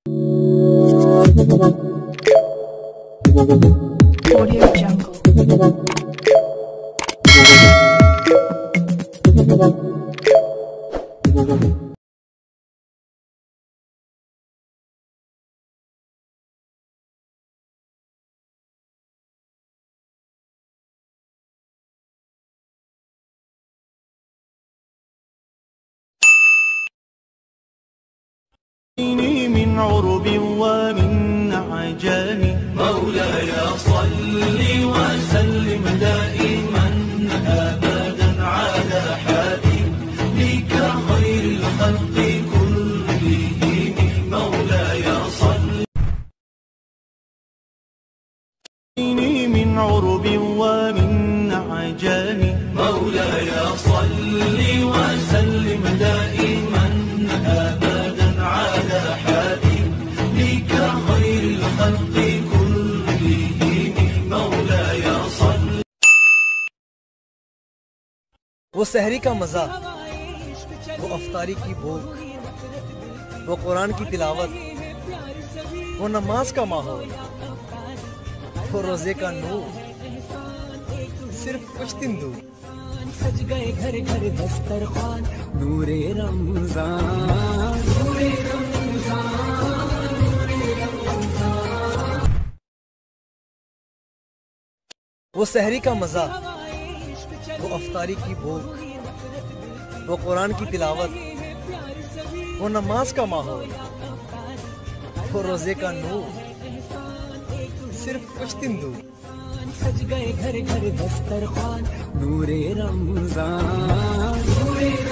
Audio Jungle. من عرب ومن عجم مولاي صل وسلم دائما ابدا على حبيبك خير الخلق كلهم مولاي صل من عرب ومن عجم مولاي صل وسلم دائما ابدا على حبيبك خير الخلق كلهم مولاي صل. वो सहरी का मज़ा, वो अफ्तारी की भूख, वो कुरान की तिलावत, वो नमाज का माहौल, वो रोज़े का नूर, सिर्फ कुछ दिन दूर। सज गए घर घर दस्तरखान नूरे रमजान नूरे रमजान नूरे रमजान। वो सहरी का मज़ा, वो अफ्तारी की भूख, वो कुरान की तिलावत, वो नमाज का माहौल, वो रोज़े का नूर, सिर्फ कुछ दिन दूर। सज गए घर घर दस्तरखान नूरे रमजान नूरे